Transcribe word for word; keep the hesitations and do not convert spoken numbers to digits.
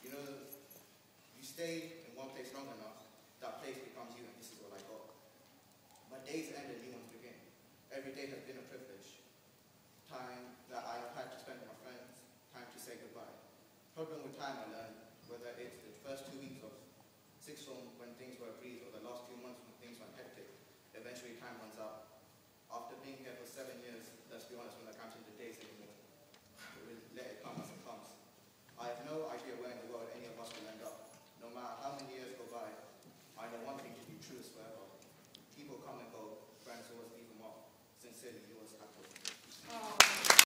You know, you stay in one place long enough, that place becomes you, and this is what I got. My days end and new ones begin. Every day has been a privilege. Time that I have had to spend with my friends, time to say goodbye. Problem with time, I learned, whether it's the first two weeks of sixth form when things were a breeze, or the last few months when things went hectic, eventually time runs out. After being here for seven years, let's be honest, when I count into days anymore, we'll let it come as it comes. I have no idea where in the world any of us will end up. No matter how many years go by, I know one thing to be true is forever. People come and go, friends always leave them off. Sincerely, yours, Abdul.